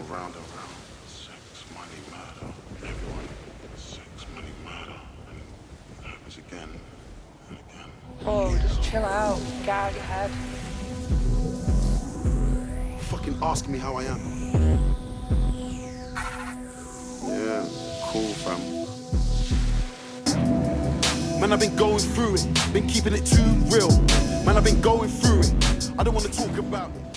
round and round. Sex, money, murder. Everyone. Sex, money, murder. And it happens again and again. Oh, just chill out. Get out of your head. Fucking asking me how I am. Yeah, cool, fam. Man, I've been going through it. Been keeping it too real. Man, I've been going through it. I don't want to talk about it.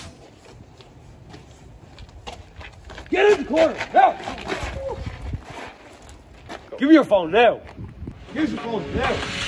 Get in the corner, now! Give me your phone now! Here's your phone now!